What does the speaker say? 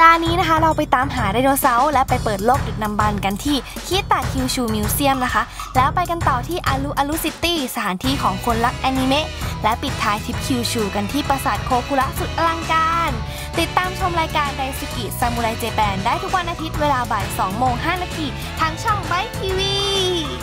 านี้นะคะเราไปตามหาไดโนเสาร์และไปเปิดโลกดึกดำบรรพ์กันที่คิตาคิวชูมิวเซียมนะคะแล้วไปกันต่อที่อารุซิตี้สถานที่ของคนรักแอนิเมะและปิดท้ายทริปคิวชูกันที่ปราสาทโคคุระสุดอลังการติดตามชมรายการไดซุกิซามูไรเจแปนได้ทุกวันอาทิตย์เวลาบ่าย 2:05 น.ทางช่องไบทีวี